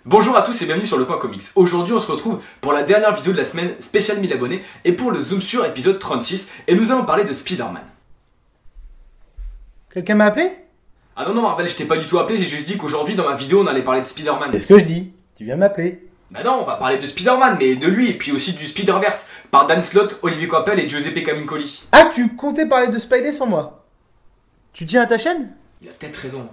Bonjour à tous et bienvenue sur Le Coin Comics. Aujourd'hui on se retrouve pour la dernière vidéo de la semaine spéciale 1000 abonnés et pour le Zoom sur épisode 36 et nous allons parler de Spider-Man. Quelqu'un m'a appelé? Ah non Marvel, je t'ai pas du tout appelé, j'ai juste dit qu'aujourd'hui dans ma vidéo on allait parler de Spider-Man. C'est ce que je dis, tu viens m'appeler. Bah non, on va parler de Spider-Man, mais de lui et puis aussi du Spider-Verse par Dan Slott, Olivier Coipel et Giuseppe Camuncoli. Ah, tu comptais parler de Spidey sans moi? Tu tiens à ta chaîne? Il a peut-être raison.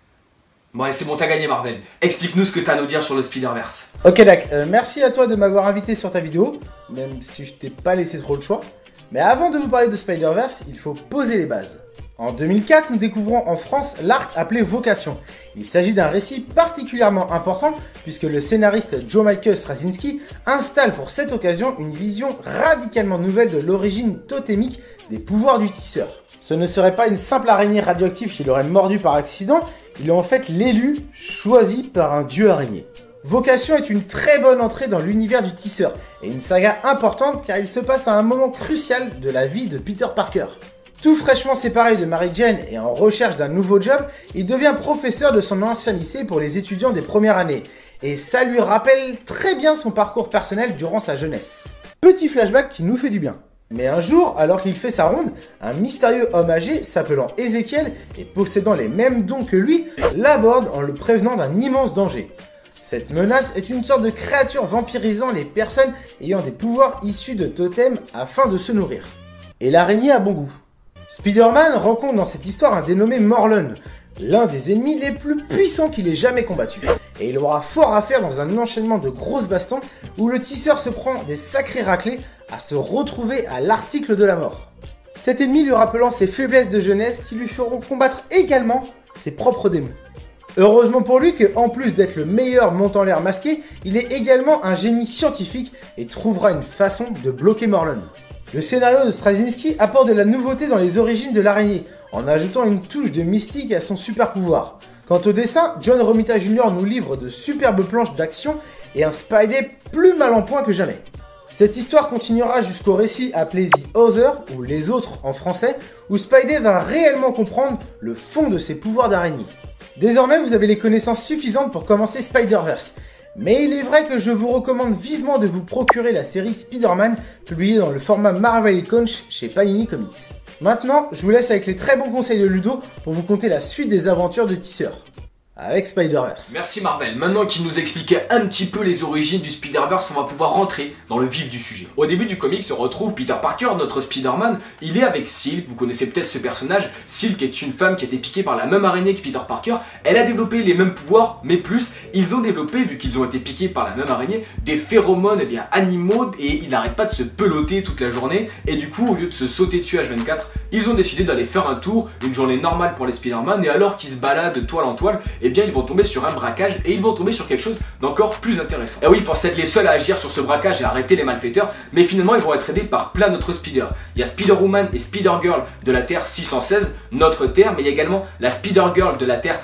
Bon allez c'est bon, t'as gagné Marvel. Explique-nous ce que t'as à nous dire sur le Spider-Verse. Ok Dac, merci à toi de m'avoir invité sur ta vidéo, même si je t'ai pas laissé trop de choix. Mais avant de vous parler de Spider-Verse, il faut poser les bases. En 2004, nous découvrons en France l'arc appelé Vocation. Il s'agit d'un récit particulièrement important puisque le scénariste Joe Michael Straczynski installe pour cette occasion une vision radicalement nouvelle de l'origine totémique des pouvoirs du tisseur. Ce ne serait pas une simple araignée radioactive qui l'aurait mordu par accident, il est en fait l'élu choisi par un dieu araignée. Vocation est une très bonne entrée dans l'univers du tisseur et une saga importante car il se passe à un moment crucial de la vie de Peter Parker. Tout fraîchement séparé de Mary Jane et en recherche d'un nouveau job, il devient professeur de son ancien lycée pour les étudiants des premières années. Et ça lui rappelle très bien son parcours personnel durant sa jeunesse. Petit flashback qui nous fait du bien. Mais un jour, alors qu'il fait sa ronde, un mystérieux homme âgé s'appelant Ézéchiel et possédant les mêmes dons que lui, l'aborde en le prévenant d'un immense danger. Cette menace est une sorte de créature vampirisant les personnes ayant des pouvoirs issus de totems afin de se nourrir. Et l'araignée a bon goût. Spider-Man rencontre dans cette histoire un dénommé Morlun, l'un des ennemis les plus puissants qu'il ait jamais combattu. Et il aura fort à faire dans un enchaînement de grosses bastons où le tisseur se prend des sacrés raclés à se retrouver à l'article de la mort. Cet ennemi lui rappelant ses faiblesses de jeunesse qui lui feront combattre également ses propres démons. Heureusement pour lui que, en plus d'être le meilleur montant l'air masqué, il est également un génie scientifique et trouvera une façon de bloquer Morlun. Le scénario de Straczynski apporte de la nouveauté dans les origines de l'araignée, en ajoutant une touche de mystique à son super pouvoir. Quant au dessin, John Romita Jr. nous livre de superbes planches d'action et un Spidey plus mal en point que jamais. Cette histoire continuera jusqu'au récit appelé The Other, ou Les Autres en français, où Spidey va réellement comprendre le fond de ses pouvoirs d'araignée. Désormais, vous avez les connaissances suffisantes pour commencer Spider-Verse. Mais il est vrai que je vous recommande vivement de vous procurer la série Spider-Man publiée dans le format Marvel Conch chez Panini Comics. Maintenant, je vous laisse avec les très bons conseils de Ludo pour vous conter la suite des aventures de Tisseur avec Spider-Verse. Merci Marvel, maintenant qu'il nous expliquait un petit peu les origines du Spider-Verse, on va pouvoir rentrer dans le vif du sujet. Au début du comic se retrouve Peter Parker, notre Spider-Man, il est avec Silk, vous connaissez peut-être ce personnage. Silk est une femme qui a été piquée par la même araignée que Peter Parker, elle a développé les mêmes pouvoirs, mais plus, ils ont développé, vu qu'ils ont été piqués par la même araignée, des phéromones animaux et ils n'arrêtent pas de se peloter toute la journée, et du coup au lieu de se sauter dessus H24, ils ont décidé d'aller faire un tour, une journée normale pour les Spider-Man, et alors qu'ils se baladent de toile en toile, eh bien ils vont tomber sur un braquage et ils vont tomber sur quelque chose d'encore plus intéressant. Et oui, ils pensent être les seuls à agir sur ce braquage et à arrêter les malfaiteurs, mais finalement ils vont être aidés par plein d'autres Spider. Il y a Spider-Woman et Spider-Girl de la Terre 616, notre Terre, mais il y a également la Spider-Girl de la Terre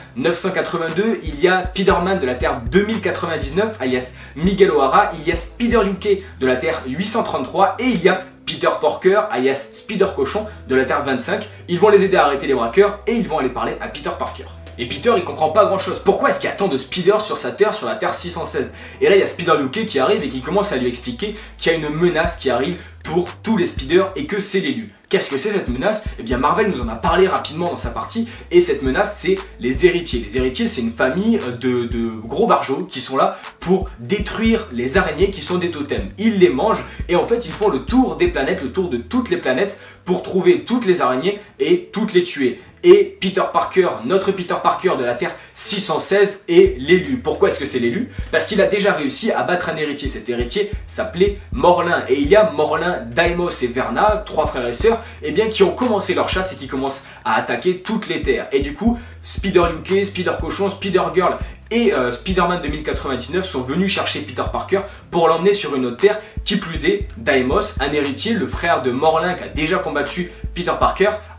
982, il y a Spider-Man de la Terre 2099, alias Miguel O'Hara, il y a Spider-UK de la Terre 833 et il y a Peter Porker, alias Spider-Cochon de la Terre 25. Ils vont les aider à arrêter les braqueurs et ils vont aller parler à Peter Parker. Et Peter il comprend pas grand chose. Pourquoi est-ce qu'il y a tant de Spider sur sa Terre, sur la Terre 616? Et là il y a Spider-UK qui arrive et qui commence à lui expliquer qu'il y a une menace qui arrive pour tous les Spider et que c'est l'élu. Qu'est-ce que c'est cette menace? Eh bien Marvel nous en a parlé rapidement dans sa partie et cette menace c'est les héritiers. Les héritiers c'est une famille de gros barjots qui sont là pour détruire les araignées qui sont des totems. Ils les mangent et en fait ils font le tour des planètes, le tour de toutes les planètes pour trouver toutes les araignées et toutes les tuer. Et Peter Parker, notre Peter Parker de la Terre 616 est l'élu. Pourquoi est-ce que c'est l'élu? Parce qu'il a déjà réussi à battre un héritier. Cet héritier s'appelait Morlun. Et il y a Morlun, Deimos et Verna, trois frères et sœurs, eh bien, qui ont commencé leur chasse et qui commencent à attaquer toutes les terres. Et du coup, Spider-UK, Spider-Cochon, Spider-Girl et Spider-Man 2099 sont venus chercher Peter Parker pour l'emmener sur une autre terre. Qui plus est, Deimos, un héritier, le frère de Morlun qui a déjà combattu Peter Parker,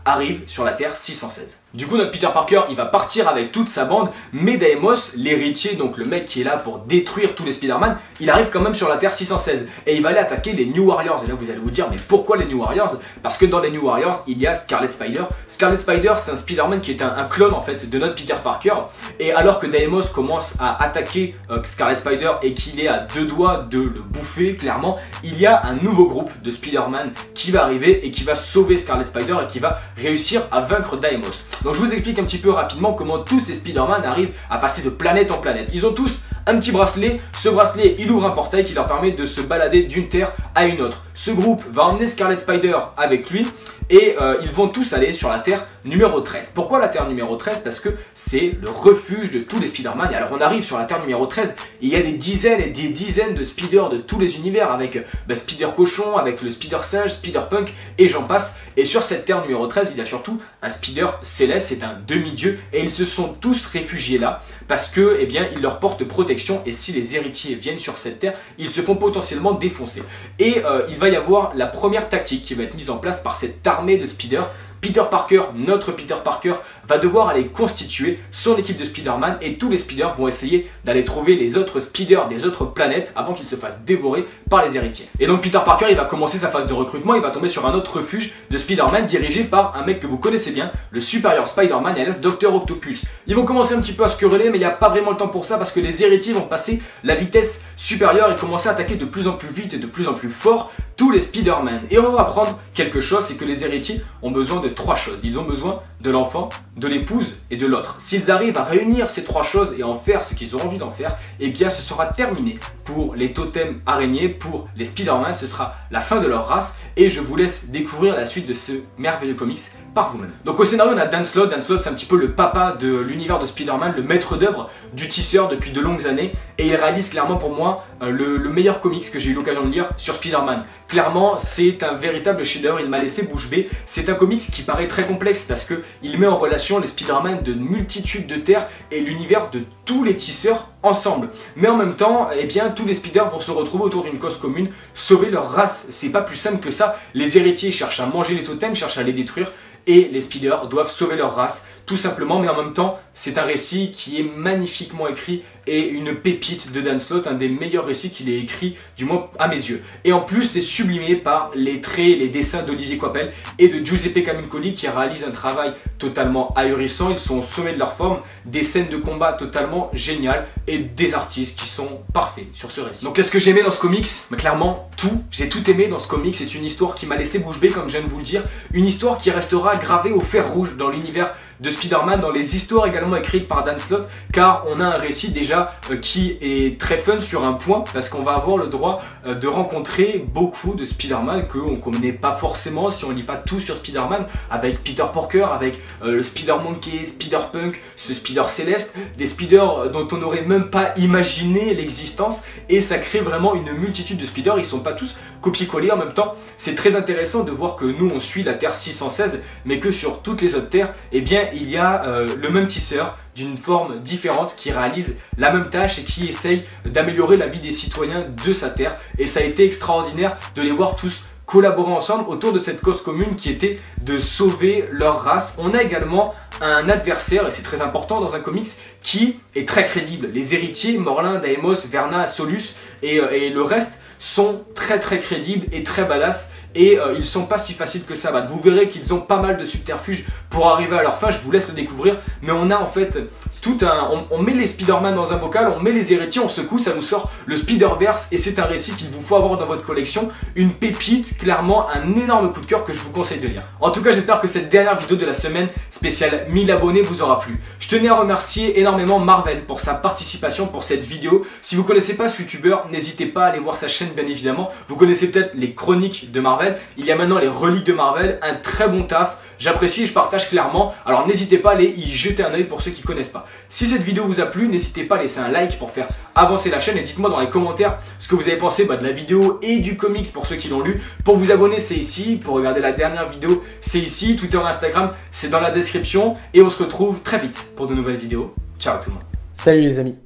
arrive sur la Terre 616. Du coup, notre Peter Parker, il va partir avec toute sa bande, mais Deimos, l'héritier, donc le mec qui est là pour détruire tous les Spider-Man, il arrive quand même sur la Terre 616 et il va aller attaquer les New Warriors. Et là, vous allez vous dire, mais pourquoi les New Warriors? Parce que dans les New Warriors, il y a Scarlet Spider. Scarlet Spider, c'est un Spider-Man qui est un clone en fait de notre Peter Parker. Et alors que Deimos commence à attaquer Scarlet Spider et qu'il est à deux doigts de le bouffer, clairement, il y a un nouveau groupe de Spider-Man qui va arriver et qui va sauver Scarlet Spider et qui va réussir à vaincre Deimos. Donc je vous explique un petit peu rapidement comment tous ces Spider-Man arrivent à passer de planète en planète. Ils ont tous un petit bracelet, ce bracelet il ouvre un portail qui leur permet de se balader d'une terre à une autre. Ce groupe va emmener Scarlet Spider avec lui et ils vont tous aller sur la terre numéro 13. Pourquoi la terre numéro 13? Parce que c'est le refuge de tous les Spider-Man. Et alors on arrive sur la terre numéro 13 et il y a des dizaines et des dizaines de Spider de tous les univers avec Spider Cochon, avec le Spider Singe, Spider Punk et j'en passe. Et sur cette terre numéro 13 il y a surtout un Spider Céleste, c'est un demi-dieu et ils se sont tous réfugiés là parce que eh bien, ils leur portent protection et si les héritiers viennent sur cette terre, ils se font potentiellement défoncer. Et il va y avoir la première tactique qui va être mise en place par cette armée de Spider. Peter Parker, notre Peter Parker, va devoir aller constituer son équipe de Spider-Man et tous les Spider vont essayer d'aller trouver les autres Spider des autres planètes avant qu'ils se fassent dévorer par les héritiers. Et donc Peter Parker, il va commencer sa phase de recrutement, il va tomber sur un autre refuge de Spider-Man dirigé par un mec que vous connaissez bien, le Superior Spider-Man alias Dr Octopus. Ils vont commencer un petit peu à se quereller mais il n'y a pas vraiment le temps pour ça parce que les héritiers vont passer la vitesse supérieure et commencer à attaquer de plus en plus vite et de plus en plus fort tous les Spider-Man. Et on va apprendre quelque chose, c'est que les héritiers ont besoin de trois choses. Ils ont besoin de l'enfant, de l'épouse et de l'autre. S'ils arrivent à réunir ces trois choses et en faire ce qu'ils ont envie d'en faire, eh bien ce sera terminé pour les totems araignées, pour les Spider-Man, ce sera la fin de leur race et je vous laisse découvrir la suite de ce merveilleux comics par vous-même. Donc au scénario on a Dan Slott. Dan Slott c'est un petit peu le papa de l'univers de Spider-Man, le maître d'œuvre du tisseur depuis de longues années et il réalise clairement pour moi le meilleur comics que j'ai eu l'occasion de lire sur Spider-Man. Clairement c'est un véritable chef-d'œuvre, il m'a laissé bouche bée. C'est un comics qui paraît très complexe parce qu'il met en relation les Spider-Man de multitudes de terres et l'univers de tous les tisseurs ensemble. Mais en même temps, eh bien, tous les Spider vont se retrouver autour d'une cause commune, sauver leur race. C'est pas plus simple que ça. Les héritiers cherchent à manger les totems, cherchent à les détruire et les Spider doivent sauver leur race tout simplement, mais en même temps c'est un récit qui est magnifiquement écrit et une pépite de Dan Slott, un des meilleurs récits qu'il ait écrit, du moins à mes yeux. Et en plus c'est sublimé par les traits, les dessins d'Olivier Coipel et de Giuseppe Camuncoli qui réalisent un travail totalement ahurissant. Ils sont au sommet de leur forme, des scènes de combat totalement géniales et des artistes qui sont parfaits sur ce récit. Donc qu'est-ce que j'ai aimé dans ce comics? Mais clairement tout, j'ai tout aimé dans ce comics. C'est une histoire qui m'a laissé bouche bée comme je viens de vous le dire, une histoire qui restera gravée au fer rouge dans l'univers de Spider-Man, dans les histoires également écrites par Dan Slott, car on a un récit déjà qui est très fun sur un point, parce qu'on va avoir le droit de rencontrer beaucoup de Spider-Man qu'on ne connaît pas forcément si on ne lit pas tout sur Spider-Man, avec Peter Parker, avec le Spider-Monkey, Spider-Punk, ce Spider-Céleste, des Spider dont on n'aurait même pas imaginé l'existence, et ça crée vraiment une multitude de Spider. Ils sont pas tous copier-coller en même temps. C'est très intéressant de voir que nous on suit la Terre 616, mais que sur toutes les autres terres, eh bien il y a le même tisseur d'une forme différente qui réalise la même tâche et qui essaye d'améliorer la vie des citoyens de sa terre. Et ça a été extraordinaire de les voir tous collaborer ensemble autour de cette cause commune qui était de sauver leur race. On a également un adversaire, et c'est très important dans un comics, qui est très crédible. Les héritiers, Morlun, Deimos, Verna, Solus et le reste sont très crédibles et très badass. Et ils sont pas si faciles que ça à battre. Vous verrez qu'ils ont pas mal de subterfuges pour arriver à leur fin, je vous laisse le découvrir. Mais on a en fait tout un... On met les Spider-Man dans un bocal, on met les héritiers, on secoue, ça nous sort le Spider-Verse. Et c'est un récit qu'il vous faut avoir dans votre collection. Une pépite, clairement un énorme coup de cœur que je vous conseille de lire. En tout cas, j'espère que cette dernière vidéo de la semaine spéciale 1000 abonnés vous aura plu. Je tenais à remercier énormément Marvel pour sa participation pour cette vidéo. Si vous connaissez pas ce youtubeur, n'hésitez pas à aller voir sa chaîne bien évidemment. Vous connaissez peut-être les chroniques de Marvel. Il y a maintenant les reliques de Marvel, un très bon taf, j'apprécie et je partage clairement, alors n'hésitez pas à aller y jeter un oeil pour ceux qui ne connaissent pas. Si cette vidéo vous a plu, n'hésitez pas à laisser un like pour faire avancer la chaîne et dites-moi dans les commentaires ce que vous avez pensé de la vidéo et du comics pour ceux qui l'ont lu. Pour vous abonner c'est ici, pour regarder la dernière vidéo c'est ici, Twitter et Instagram c'est dans la description et on se retrouve très vite pour de nouvelles vidéos. Ciao tout le monde. Salut les amis.